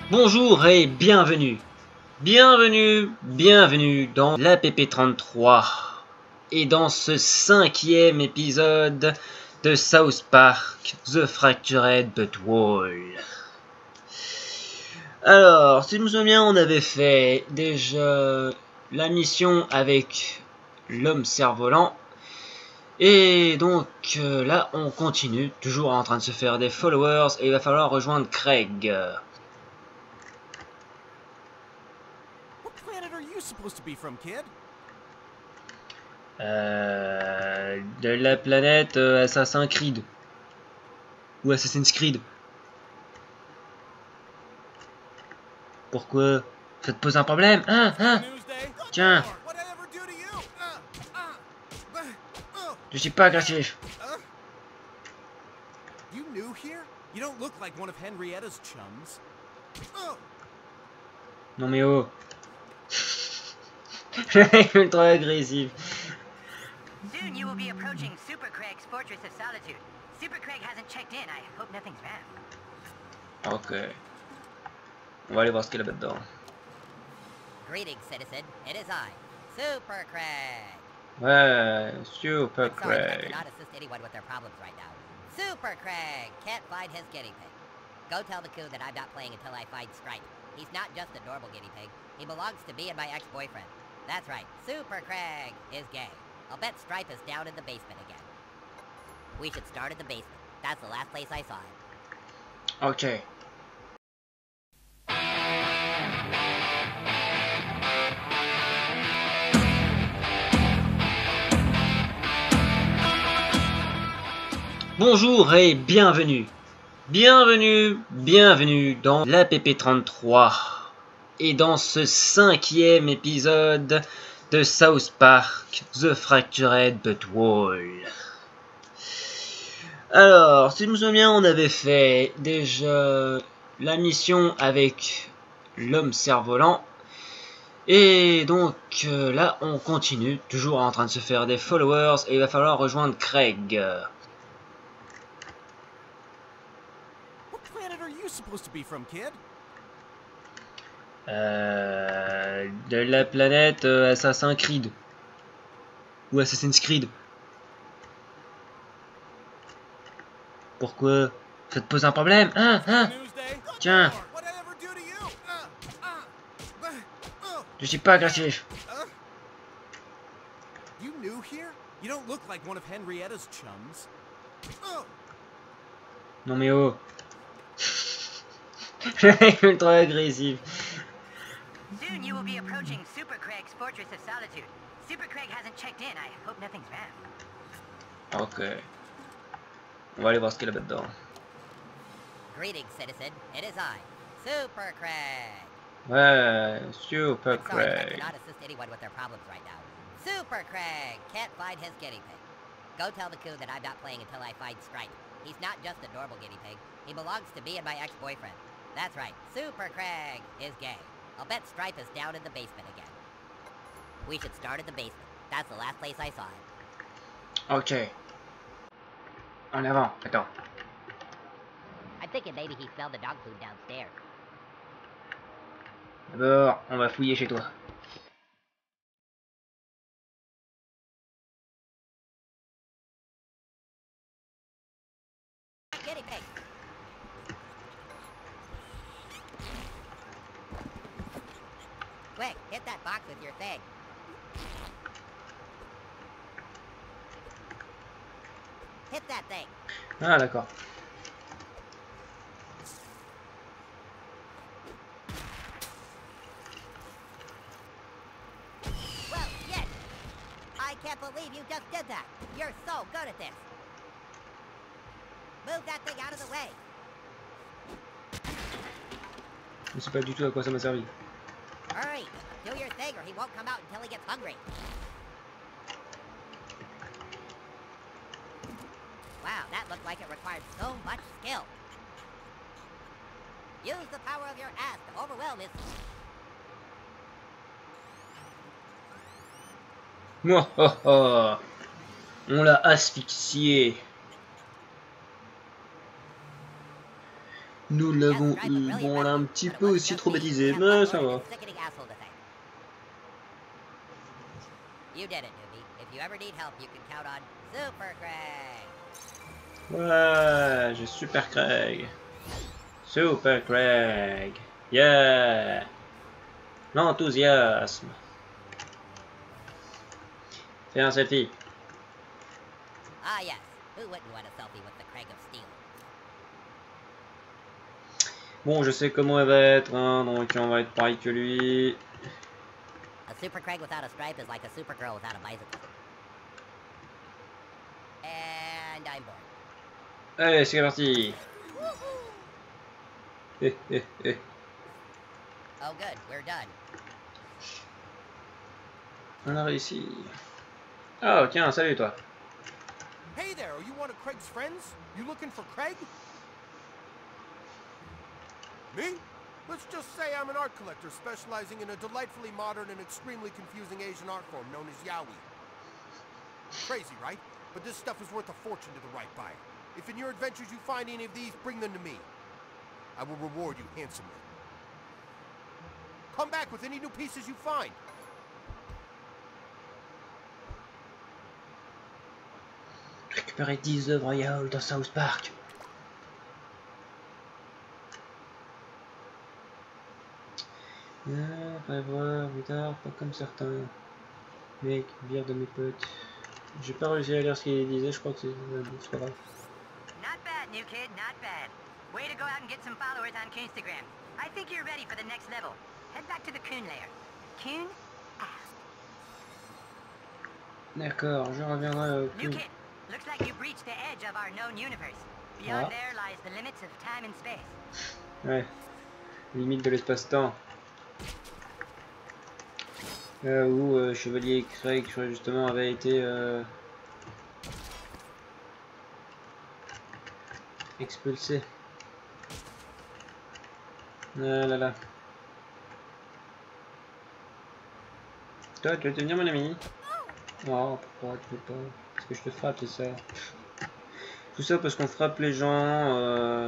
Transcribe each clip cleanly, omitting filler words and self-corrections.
Bonjour et bienvenue. Bienvenue dans l'APP33 et dans ce 5e épisode de South Park The Fractured But Whole. Alors, si je me souviens, on avait fait déjà la mission avec l'homme cerf-volant. Et donc là, on continue, toujours en train de se faire des followers, et il va falloir rejoindre Craig. De la planète Assassin's Creed. Ou Assassin's Creed. Pourquoi? Ça te pose un problème? Hein? Tiens. Je suis pas agressif. Non mais oh. Ultra agressif. Soon you will be approaching Super Craig's Fortress of Solitude. Super Craig hasn't checked in. I hope nothing's wrong. Ok. On va aller voir ce qu'il y a là-dedans. Greetings, citizen. It is I, Super Craig. Ouais, Super I'm sorry, but I Craig. cannot assist anyone with their problems right now. Super Craig can't find his guinea pig. Go tell the coon that I'm not playing until I find Stripe. He's not just a normal guinea pig. He belongs to me and my ex-boyfriend. That's right, Super Craig is gay. I'll bet Stripe is down in the basement again. We should start at the basement. That's the last place I saw him. Ok. Bonjour et bienvenue. Bienvenue dans l'APP33 et dans ce 5e épisode de South Park The Fractured But Whole. Alors, si je me souviens, on avait fait déjà la mission avec l'homme cerf-volant. Et donc là, on continue, toujours en train de se faire des followers, et il va falloir rejoindre Craig. De la planète Assassin's Creed. Ou Assassin's Creed. Pourquoi? Ça te pose un problème? Hein? Tiens. Je suis pas agressif. Non mais oh. Ultra agressif. Soon you will be approaching Super Craig's Fortress of Solitude. Super Craig hasn't checked in. I hope nothing's wrong. Ok. On va aller voir ce qu'il y a là-dedans. Greetings, citizen. It is I, Super Craig. Ouais, Super I'm sorry, but I Craig. cannot assist anyone with their problems right now. Super Craig can't find his guinea pig. Go tell the coon that I'm not playing until I find Stripe. He's not just a normal guinea pig. He belongs to me and my ex-boyfriend. That's right, Super Craig is gay. I'll bet Stripe is down in the basement again. We should start at the basement. That's the last place I saw him. Ok. En avant, attends. I'm thinking maybe he smelled the dog food downstairs. D'abord, on va fouiller chez toi. Guinea pig. Quick, hit that box with your thing. Hit that thing. Ah d'accord. Well, yes. I can't believe you just did that. You're so good at this. Move that thing out of the way. Je sais pas du tout à quoi ça m'a servi. Hurry, do your thing or he won't come out until he gets hungry. Wow, that looked like it required so much skill. Use the power of your ass to overwhelm his... Oh. On l'a asphyxié. Nous l'avons eu. Bon, on l'a un petit peu aussi traumatisé, mais ça va. You did it, newbie. If you ever need help, you can count on Super Craig. Ouais, j'ai Super Craig. Super Craig. Yeah. L'enthousiasme. Fais un selfie. Ah yes, who wouldn't want a selfie with the Craig of Steel? Bon, je sais comment elle va être, hein, donc on va être pareil que lui. A Super Craig without a stripe is like a Supergirl without a bicycle. And I'm bored. Allez, c'est parti. Oh good, we're done. On a réussi. Oh, tiens, salut toi. Hey there, are you one of Craig's friends? You looking for Craig? Me? Let's just say I'm an art collector specializing in a delightfully modern and extremely confusing Asian art form known as yaoi. Crazy, right? But this stuff is worth a fortune to the right buyer. If in your adventures you find any of these, bring them to me. I will reward you handsomely. Come back with any new pieces you find. Récupérer 10 œuvres yaoi dans South Park. Pas voir plus tard, pas comme certains. Mec, vire de mes potes. J'ai pas réussi à lire ce qu'il disait, je crois que c'est pas grave. Not bad, new kid, not bad. Way to go out and get some followers on Coonstagram. I think you're ready for the next level. Head back to the Coon lair. Coon, ask. D'accord, je reviendrai au New kid, looks like you've reached the edge of our known universe. Beyond there lies the limits of time and space. Ouais, limite de l'espace-temps. Où Chevalier Craig justement avait été expulsé. Ah là là. Toi, tu veux devenir mon ami? Oh, pourquoi tu veux pas? Parce que je te frappe, c'est ça. Tout ça parce qu'on frappe les gens.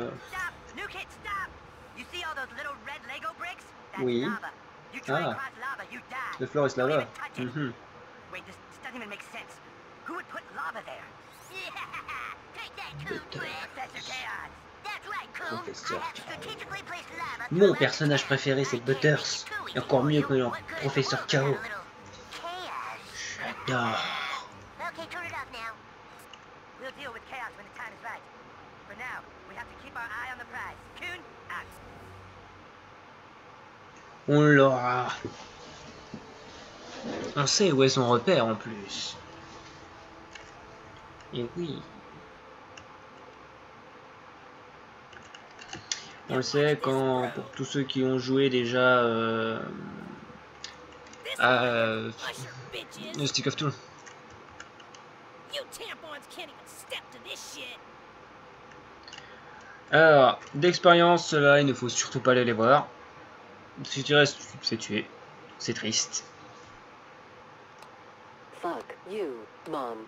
Oui. Ah. The floor is lava. Mm-hmm. Wait, this doesn't even make sense. Who would put lava there? Take that, Coon, Professor Chaos. That's right, Coon. I have strategically placed lava. Mon personnage préféré, c'est Butters. Et encore mieux que le Professeur Chaos. J'adore. Okay, turn it off now. We'll deal with chaos when the time is right. For now, we have to keep our eye on the prize. Coon, out. On l'aura. On sait où est son repère en plus. Et oui. On le sait quand, pour tous ceux qui ont joué déjà à The Stick of Truth. Alors, d'expérience, là, il ne faut surtout pas aller les voir. Si tu restes, c'est tué. C'est triste. Fuck you, Mom.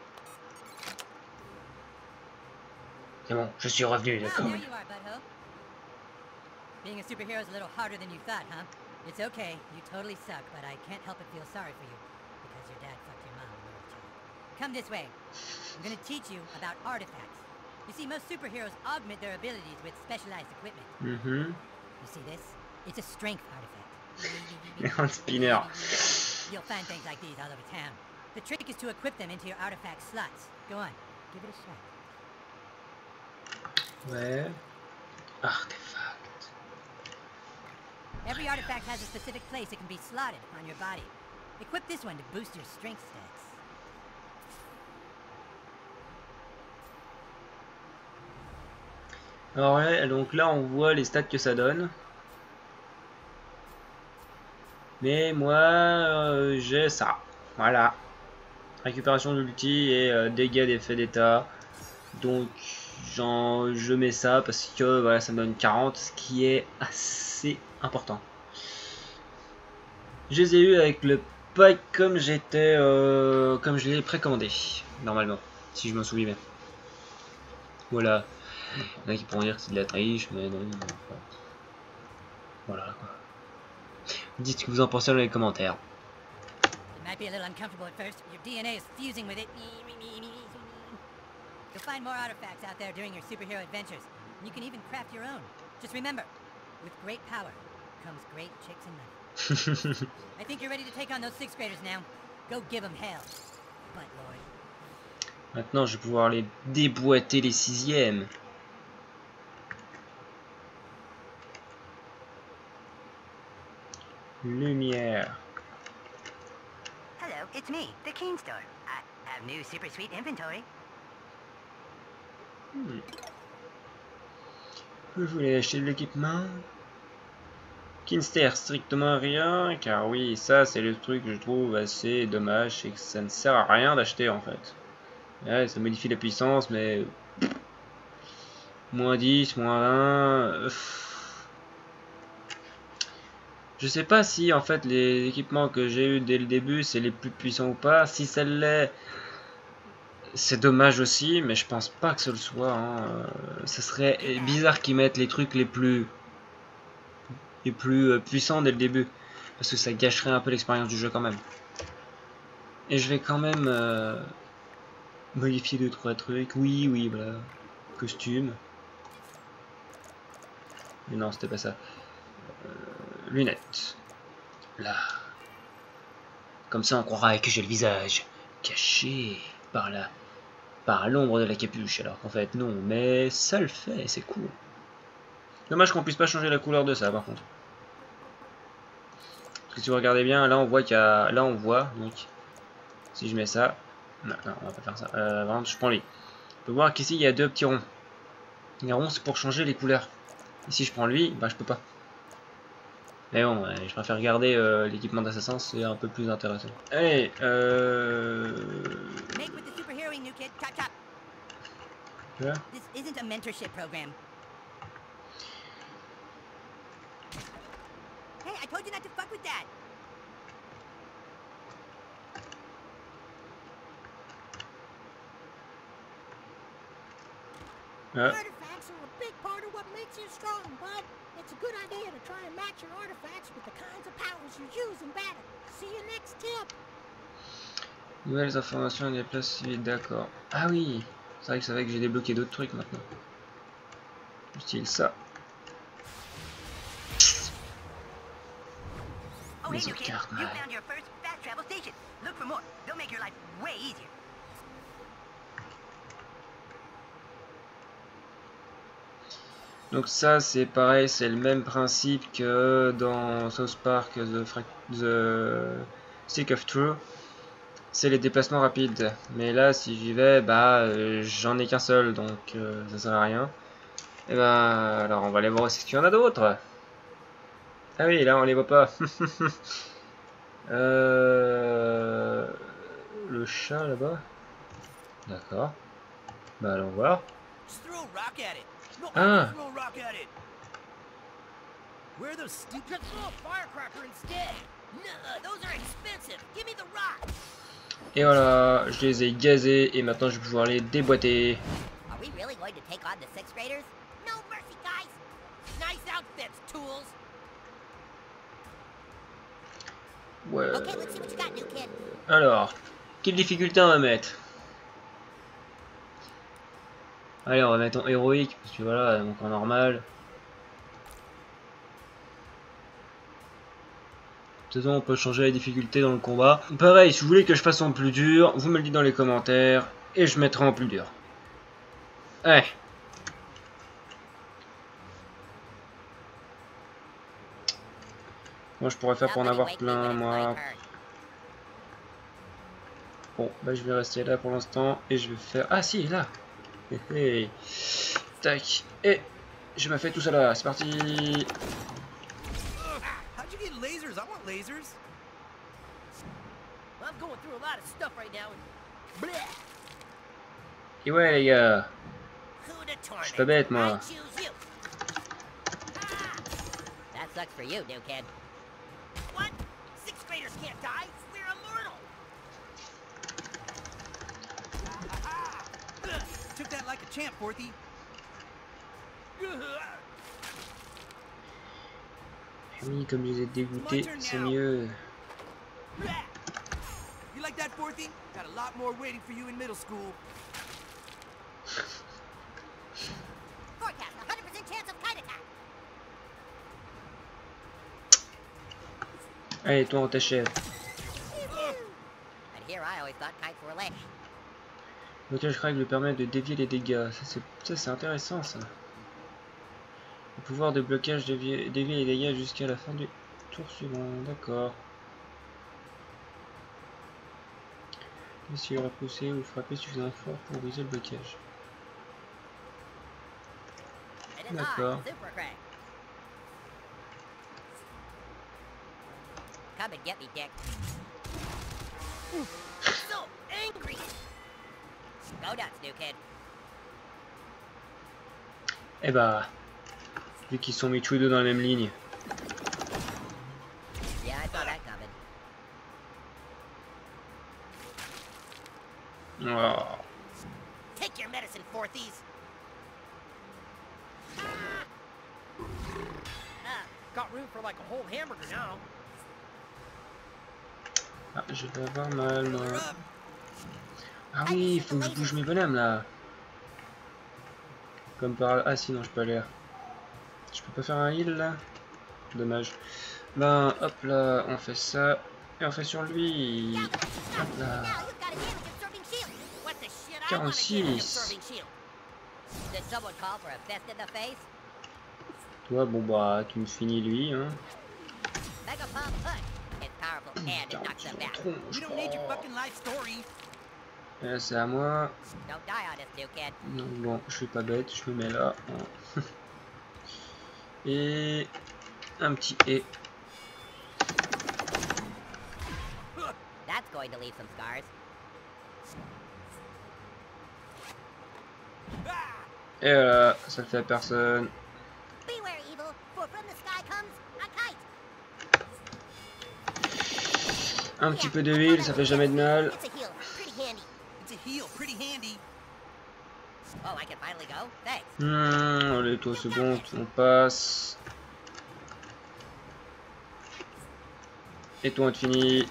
C'est bon, je suis revenu, Oh, d'accord. there you are, Butthole. Being a superhero is a little harder than you thought, huh? It's okay, you totally suck, but I can't help but feel sorry for you, because your dad fucked your mom, little child. Come this way. I'm gonna teach you about artifacts. You see, most superheroes augment their abilities with specialized equipment. Mhm. You see this? It's a strength artifact. Un spinner. You'll find things like these all over town. The trick is to equip them into your artifact slots. Go on, give it a shot. Ouais. Artefact. Every artifact has a specific place it can be slotted on your body. Equip this one to boost your strength stats. Alors ouais, donc là on voit les stats que ça donne. Mais moi j'ai ça. Voilà. Récupération de l'ulti et dégâts d'effet d'état. Donc je mets ça parce que voilà, ça me donne 40, ce qui est assez important. Je les ai eu avec le pack comme j'étais comme je l'ai précommandé normalement, si je m'en souviens bien. Voilà. Il y en a qui pourront dire que c'est de la triche, mais non. Voilà quoi. Dites ce que vous en pensez dans les commentaires. It might be a little uncomfortable at first. Your DNA is fusing with it. You'll find more artifacts out there during your superhero adventures. And you can even craft your own. Just remember, with great power comes great chicks and money. I think you're ready to take on those 6th graders now. Go give them hell. But Lord. Maintenant, je vais pouvoir les déboîter les 6e. Lumière. Hello, it's me, the Keen Store. I have new super sweet inventory. Vous voulez acheter de l'équipement? Qui ne sert strictement à rien, car oui, ça c'est le truc que je trouve assez dommage, c'est que ça ne sert à rien d'acheter en fait. Ouais, ça modifie la puissance, mais moins 10, moins 20. Je sais pas si en fait les équipements que j'ai eu dès le début c'est les plus puissants ou pas. Si ça l'est, c'est dommage aussi, mais je pense pas que ce le soit. Hein. Ce serait bizarre qu'ils mettent les trucs les plus puissants dès le début, parce que ça gâcherait un peu l'expérience du jeu quand même. Et je vais quand même modifier 2-3 trucs. Oui, voilà. Costume. Mais non, c'était pas ça. Lunettes. Là. Comme ça, on croirait que j'ai le visage caché par l'ombre de la capuche, alors qu'en fait non, mais ça le fait, c'est cool. Dommage qu'on puisse pas changer la couleur de ça par contre. Parce que si vous regardez bien, là on voit qu'il y a. Là on voit, donc si je mets ça. Non, on va pas faire ça. Vraiment, je prends les. On peut voir qu'ici il y a 2 petits ronds. Les ronds c'est pour changer les couleurs. Et si je prends lui, bah je peux pas. Mais bon, je préfère garder l'équipement d'assassin, c'est un peu plus intéressant. Allez, Make with the superheroing, new kid. Chop chop. Là. This isn't a mentorship program. Hey, I told you not to fuck with that. Artifacts are a big part of what makes you strong, bud. It's a good idea to try and match your artifacts with the kinds of powers you use in battle. See you next tip. Nouvelles informations des places civiles, d'accord. Ah oui, c'est vrai que j'ai débloqué d'autres trucs maintenant. Style ça. Oh, hey, Les new autres kid. cartes, You ouais. found your first fast travel station. Look for more. They'll make your life way easier. Donc ça c'est pareil, c'est le même principe que dans South Park The Stick of Truth. C'est les déplacements rapides. Mais là si j'y vais, bah j'en ai qu'un seul, donc ça sert à rien. Et bah alors on va aller voir aussi qu'il y en a d'autres. Ah oui, là on les voit pas. Le chat là-bas. D'accord. Bah allons voir. Just throw a rock at it. No, Ah. throw a rock at it. Where are those stupid? Just throw a firecracker instead. Nuh, those are expensive. Give me the rock. Et voilà, je les ai gazés et maintenant je vais pouvoir les déboîter. Are we really going to take on the 6th graders? No mercy, guys. Nice outfits, tools. Ouais. Okay, let's see what you got, new kid. Alors, quelle difficulté on va mettre? Allez, on va mettre en héroïque, parce que voilà, donc en normal. De toute façon, on peut changer la difficulté dans le combat. Pareil, si vous voulez que je fasse en plus dur, vous me le dites dans les commentaires, et je mettrai en plus dur. Ouais. Moi, je pourrais faire pour en avoir plein, moi. Bon, bah je vais rester là pour l'instant, et je vais faire... Ah si, là. Hey. Tac. Et je me fais tout ça là, c'est parti. How'd you get lasers? I want lasers. I'm going through a lot of stuff right now. And... Bleh. Et ouais les gars, Who to je suis pas bête moi. I choose you. That sucks for you, new kid. What? 6th graders can't die. We're immortal. Took that like a champ, Forthy. Oui, comme je les ai dégoûtés, c'est mieux. You like that, Forthy? Got a lot more waiting for you in middle school. Forecast, 100% chance of kite attack. Allez, toi on t'achève. And here I always thought kites were lame. Le blocage crack lui permet de dévier les dégâts. Ça c'est intéressant ça. Le pouvoir de blocage dévier les dégâts jusqu'à la fin du tour suivant. D'accord. Essayez de repousser ou frapper suffisamment fort pour briser le blocage. It is I, D'accord. Super Craig. Come and get me, Dick. So angry. Go nuts, new kid. Eh bah, vu qu'ils sont mis tous les deux dans la même ligne. Yeah, I saw that coming. Oh. Take your medicine, Fourthies. Got room for like a whole hamburger now. Ah, je vais avoir mal moi. Fill her up. Ah oui, il faut que je bouge mes bonhommes là. Comme par... Ah sinon je peux aller. Je peux pas faire un heal là. Dommage. Ben hop là, on fait ça. Et on fait sur lui. Hop là. Now you've got a damage absorbing shield. What the shit? I want a 46. damage absorbing shield. Did someone call for a fist in the face? Toi bon bah tu me finis lui hein. Mega Pump Push. It's powerful and it knocks them back. We don't need your fucking life story. Là c'est à moi. Don't die on us, new kid. Donc bon, je suis pas bête, je me mets là. Hein. Et un petit et. That's going to leave some scars. Et voilà, ça le fait à personne. Beware, evil, for from the sky comes a kite. Un petit peu de heal, ça fait jamais de mal. It's a heal, pretty handy. It's a heal, pretty handy. Oh, I can finally go? Thanks. Allez, toi c'est bon, on passe. Et toi on te finit.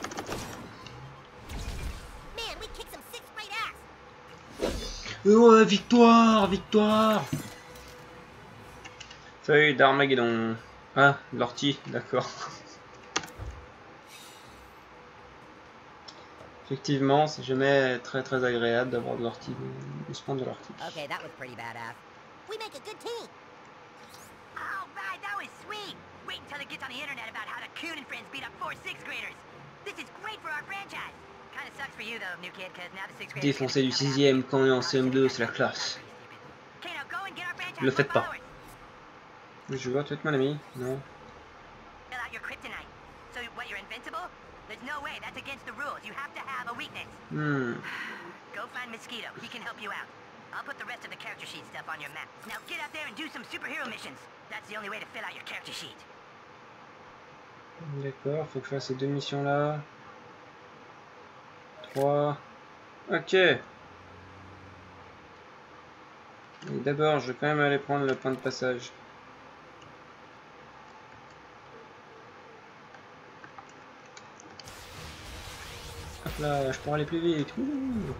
Man, we kicked some sixth grade ass. Ouais, victoire, victoire. Feuille d'Armageddon. Ah, l'ortie, d'accord. Effectivement, c'est jamais très agréable d'avoir de l'ortie, de se prendre de l'ortie. Okay, that was pretty badass. We make a good team. Oh, right, that was sweet. Wait until it gets on the internet about how the Coon and friends beat up 4 6th graders. This is great for our franchise. Kinda sucks for you though, new kid, cause now the 6th graders... Défoncer du 6ème quand on est en CM2, c'est la classe. Okay, now go and get our franchise. Le faites pas. followers. Je vois tout mon ami. Non. Fill out your kryptonite. So, what, you're invincible? There's no way, that's against the rules. You have to have a weakness. Go find Mosquito, he can help you out. I'll put the rest of the character sheet stuff on your map. Now get out there and do some superhero missions. That's the only way to fill out your character sheet. D'accord, faut que je fasse ces deux missions là. 3. Ok. Et d'abord, je vais quand même aller prendre le point de passage. Hop là, je pourrais aller plus vite. Ouh.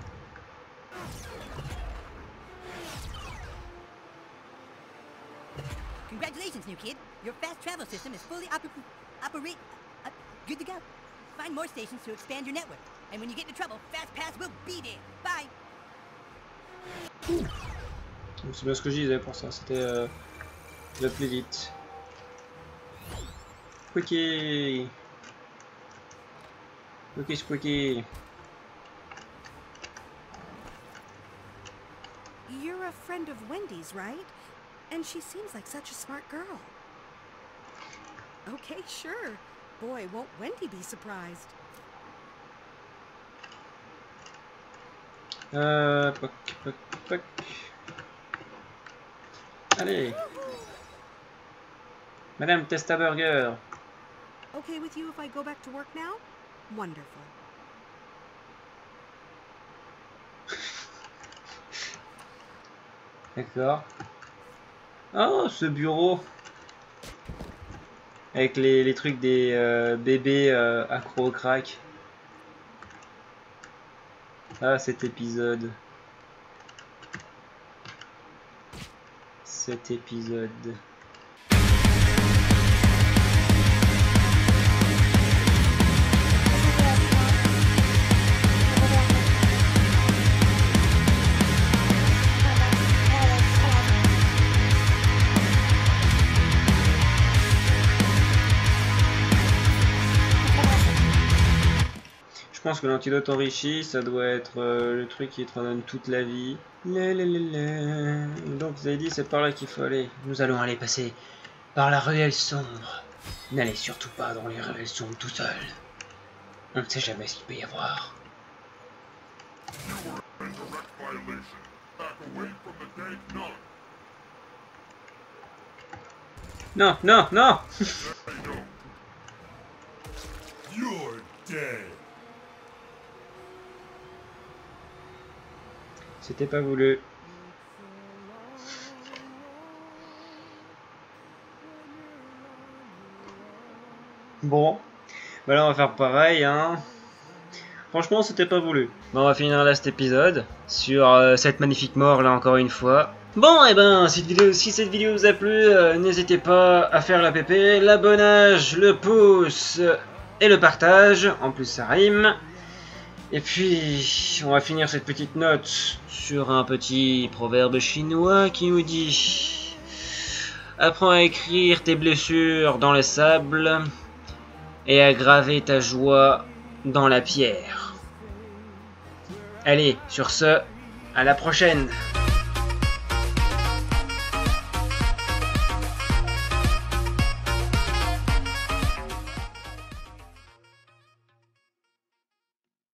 Congratulations, new kid. Your fast travel system is fully good to go. Find more stations to expand your network. And when you get into trouble, Fast Pass will be there. Bye. C'est bien ce que je disais pour ça, c'était le plus vite. Quickie. Quickie squeaky. You're a friend of Wendy's, right? And she seems like such a smart girl. Okay, sure. Boy, won't Wendy be surprised. Poc, poc, poc. Allez. Madame Testaburger. Okay with you if I go back to work now? Wonderful. D'accord. Oh, ce bureau. Avec les trucs des bébés accro au crack. Ah, cet épisode. Cet épisode. Je pense que l'antidote enrichi, ça doit être le truc qui te redonne toute la vie. Donc vous avez dit, c'est par là qu'il faut aller. Nous allons aller passer par la ruelle sombre. N'allez surtout pas dans les ruelles sombres tout seul. On ne sait jamais ce qu'il peut y avoir. Non, non, non. You're dead. C'était pas voulu. Bon, bah là on va faire pareil, hein. Franchement, c'était pas voulu. Bon, on va finir là cet épisode sur cette magnifique mort là encore une fois. Bon, et ben, si cette vidéo vous a plu, n'hésitez pas à faire la pépé, l'abonnage, le pouce et le partage. En plus, ça rime. Et puis, on va finir cette petite note sur un petit proverbe chinois qui nous dit: apprends à écrire tes blessures dans le sable et à graver ta joie dans la pierre. Allez, sur ce, à la prochaine!